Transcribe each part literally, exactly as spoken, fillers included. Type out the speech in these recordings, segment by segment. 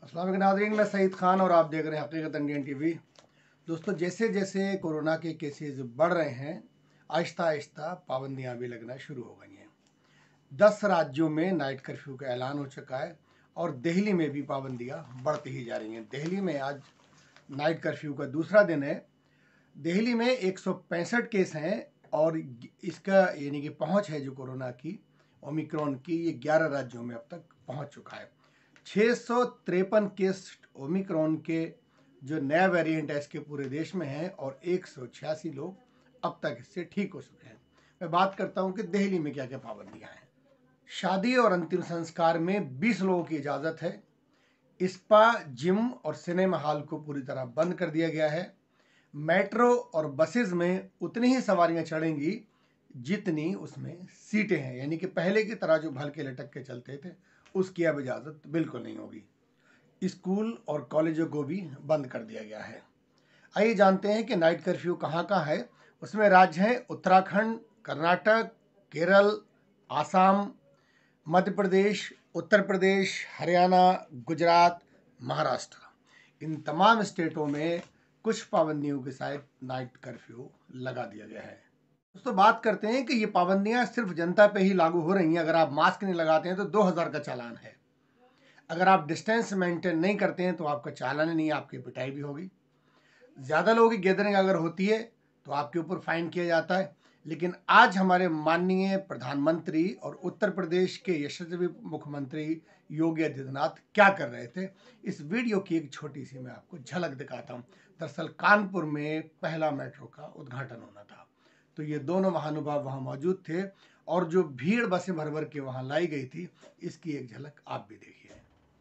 अस्सलाम वालेकुम नाज़रीन, मैं सईद ख़ान और आप देख रहे हैं हकीकत इंडियन टीवी। दोस्तों, जैसे जैसे कोरोना के केसेस बढ़ रहे हैं, आहिस्ता आहिस्ता पाबंदियां भी लगना शुरू हो गई हैं। दस राज्यों में नाइट कर्फ्यू का ऐलान हो चुका है और दिल्ली में भी पाबंदियां बढ़ती ही जा रही हैं। दिल्ली में आज नाइट कर्फ्यू का दूसरा दिन है। दिल्ली में एक सौ पैंसठ केस हैं और इसका यानी कि पहुंच है जो कोरोना की ओमिक्रॉन की, ये ग्यारह राज्यों में अब तक पहुंच चुका है। छः सौ तिरपन केस ओमिक्रॉन के जो नया वेरिएंट है इसके पूरे देश में है और एक सौ छियासी लोग अब तक इससे ठीक हो चुके हैं। मैं बात करता हूं कि दिल्ली में क्या क्या पाबंदियां हैं। शादी और अंतिम संस्कार में बीस लोगों की इजाज़त है। स्पा, जिम और सिनेमा हॉल को पूरी तरह बंद कर दिया गया है। मेट्रो और बसेस में उतनी ही सवारियां चढ़ेंगी जितनी उसमें सीटें हैं, यानी कि पहले की तरह जो भलके लटक के चलते थे उसकी अब इजाज़त बिल्कुल नहीं होगी। स्कूल और कॉलेजों को भी बंद कर दिया गया है। आइए जानते हैं कि नाइट कर्फ्यू कहाँ कहाँ है। उसमें राज्य हैं उत्तराखंड, कर्नाटक, केरल, आसाम, मध्य प्रदेश, उत्तर प्रदेश, हरियाणा, गुजरात, महाराष्ट्र। इन तमाम स्टेटों में कुछ पाबंदियों के साथ नाइट कर्फ्यू लगा दिया गया है। दोस्तों, बात करते हैं कि ये पाबंदियां सिर्फ जनता पे ही लागू हो रही हैं। अगर आप मास्क नहीं लगाते हैं तो दो हज़ार का चालान है। अगर आप डिस्टेंस मेंटेन नहीं करते हैं तो आपका चालान नहीं, आपकी पिटाई भी होगी। ज़्यादा लोगों की गैदरिंग अगर होती है तो आपके ऊपर फाइन किया जाता है। लेकिन आज हमारे माननीय प्रधानमंत्री और उत्तर प्रदेश के यशस्वी मुख्यमंत्री योगी आदित्यनाथ क्या कर रहे थे, इस वीडियो की एक छोटी सी मैं आपको झलक दिखाता हूँ। दरअसल कानपुर में पहला मेट्रो का उद्घाटन होना था, तो ये दोनों महानुभाव वहाँ मौजूद थे और जो भीड़ बसें भर भर के वहाँ लाई गई थी, इसकी एक झलक आप भी देखिए।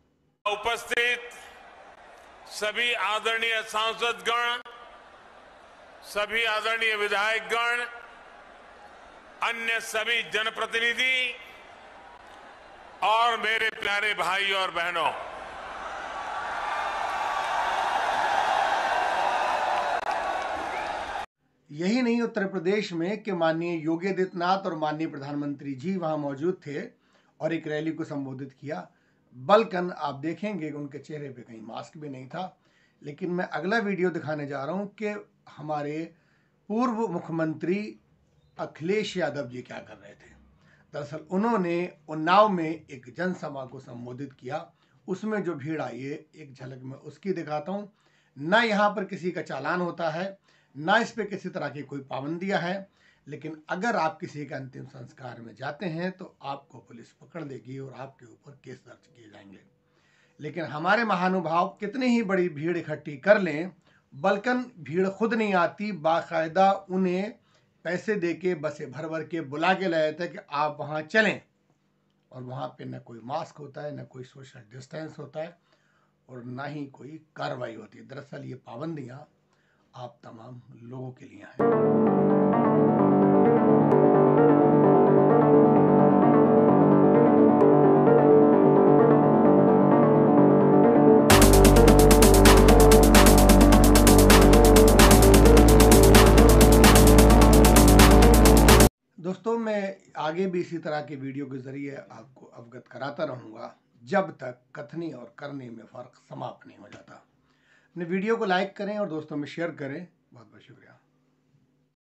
उपस्थित सभी आदरणीय सांसदगण, सभी आदरणीय विधायकगण, अन्य सभी जनप्रतिनिधि और मेरे प्यारे भाई और बहनों, यही नहीं, उत्तर प्रदेश में कि माननीय योगी आदित्यनाथ और माननीय प्रधानमंत्री जी वहां मौजूद थे और एक रैली को संबोधित किया। बल्कि आप देखेंगे कि उनके चेहरे पे कहीं मास्क भी नहीं था। लेकिन मैं अगला वीडियो दिखाने जा रहा हूं कि हमारे पूर्व मुख्यमंत्री अखिलेश यादव जी क्या कर रहे थे। दरअसल उन्होंने उन्नाव में एक जनसभा को संबोधित किया। उसमें जो भीड़ आई है, एक झलक में उसकी दिखाता हूँ। न यहाँ पर किसी का चालान होता है, ना इस पे किसी तरह की कोई पाबंदियां हैं। लेकिन अगर आप किसी के अंतिम संस्कार में जाते हैं तो आपको पुलिस पकड़ लेगी और आपके ऊपर केस दर्ज किए जाएंगे। लेकिन हमारे महानुभाव कितनी ही बड़ी भीड़ इकट्ठी कर लें, बल्कि भीड़ खुद नहीं आती। बाकायदा उन्हें पैसे देके बसें भर भर के बुला के लाए थे कि आप वहाँ चलें, और वहाँ पे न कोई मास्क होता है, न कोई सोशल डिस्टेंस होता है और ना ही कोई कार्रवाई होती है। दरअसल ये पाबंदियाँ आप तमाम लोगों के लिए हैं। दोस्तों, मैं आगे भी इसी तरह के वीडियो के जरिए आपको अवगत कराता रहूँगा जब तक कथनी और करने में फ़र्क समाप्त नहीं हो जाता। अपने वीडियो को लाइक करें और दोस्तों में शेयर करें। बहुत बहुत शुक्रिया।